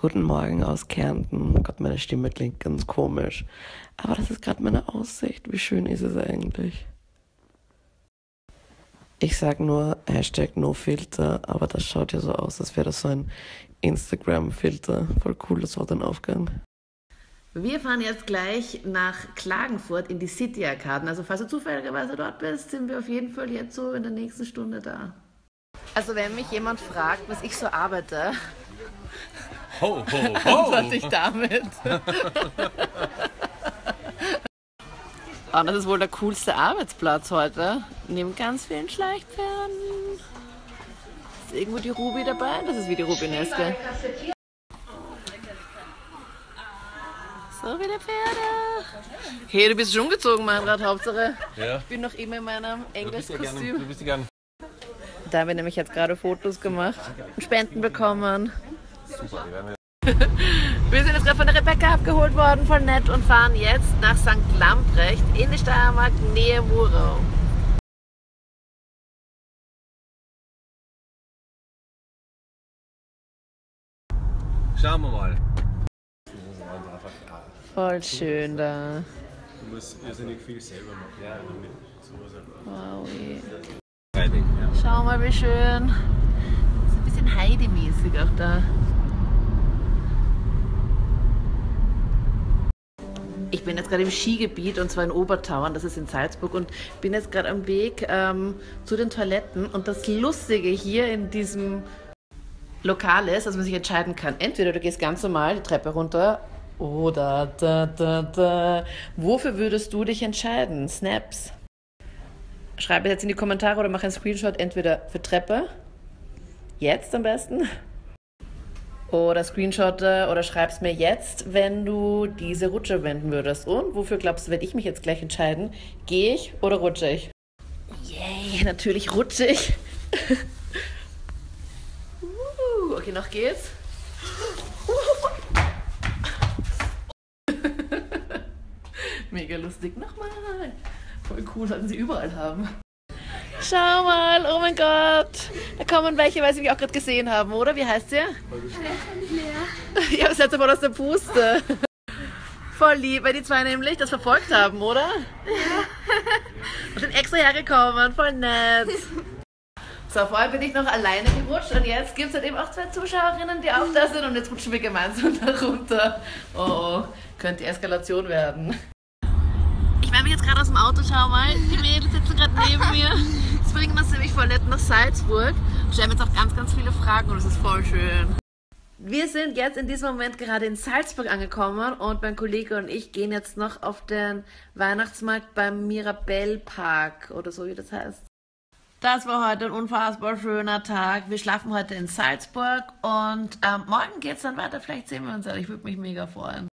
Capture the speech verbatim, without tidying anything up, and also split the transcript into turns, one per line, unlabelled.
Guten Morgen aus Kärnten. Gott, meine Stimme klingt ganz komisch. Aber das ist gerade meine Aussicht. Wie schön ist es eigentlich? Ich sag nur Hashtag NoFilter, aber das schaut ja so aus, als wäre das so ein Instagram-Filter. Voll cool, das war ein Aufgang.
Wir fahren jetzt gleich nach Klagenfurt in die City-Arkaden. Also falls du zufälligerweise dort bist, sind wir auf jeden Fall jetzt so in der nächsten Stunde da. Also wenn mich jemand fragt, was ich so arbeite,
ho, ho, ho.
antworte ich damit. Und das ist wohl der coolste Arbeitsplatz heute. Neben ganz vielen Schleichpferden. Ist irgendwo die Ruby dabei? Das ist wie die Rubineske. So wie der Pferde. Okay, du bist schon umgezogen, Meinrad, Hauptsache.
Ja.
Ich bin noch immer in meinem Englisch-Kostüm.
Du bist ja gern.
Da haben wir nämlich jetzt gerade Fotos gemacht und Spenden bekommen.
Super, die werden wir.
Wir sind jetzt gerade von der Rebecca abgeholt worden, voll nett, und fahren jetzt nach Sankt Lamprecht in die Steiermark, Nähe Murau.
Schauen wir mal.
Voll schön da.
Du musst irrsinnig viel selber machen. Ja, damit sowas.
Wow.
Ja.
Schau mal, wie schön. Ist ein bisschen Heide-mäßig auch da. Ich bin jetzt gerade im Skigebiet, und zwar in Obertauern, das ist in Salzburg, und bin jetzt gerade am Weg ähm, zu den Toiletten. Und das Lustige hier in diesem Lokal ist, dass man sich entscheiden kann. Entweder du gehst ganz normal die Treppe runter oder da, da, da. Wofür würdest du dich entscheiden? Snaps. Schreib es jetzt in die Kommentare oder mach einen Screenshot, entweder für Treppe, jetzt am besten, oder Screenshot oder schreib es mir jetzt, wenn du diese Rutsche wenden würdest. Und wofür glaubst du, werde ich mich jetzt gleich entscheiden? Gehe ich oder rutsche ich? Yay, natürlich rutsche ich. uh, okay, noch geht's. Mega lustig. Nochmal. Voll cool, sollten sie überall haben. Schau mal, oh mein Gott. Da kommen welche, weil sie mich auch gerade gesehen haben, oder? Wie heißt sie? Ja, setz aber aus der Puste. Voll lieb, weil die zwei nämlich das verfolgt haben, oder? Ja. Und sind extra hergekommen, voll nett. So, vorher bin ich noch alleine gerutscht, und jetzt gibt es halt eben auch zwei Zuschauerinnen, die auch da sind, und jetzt rutschen wir gemeinsam da runter. Oh, oh, könnte die Eskalation werden. Ich werde mich jetzt gerade aus dem Auto, schau mal, die Mädels sitzen gerade neben mir. Das bringt uns nämlich voll nett nach Salzburg. Wir stellen jetzt auch ganz, ganz viele Fragen, und es ist voll schön. Wir sind jetzt in diesem Moment gerade in Salzburg angekommen, und mein Kollege und ich gehen jetzt noch auf den Weihnachtsmarkt beim Mirabell Park oder so, wie das heißt. Das war heute ein unfassbar schöner Tag. Wir schlafen heute in Salzburg, und ähm, morgen geht es dann weiter. Vielleicht sehen wir uns, ich würde mich mega freuen.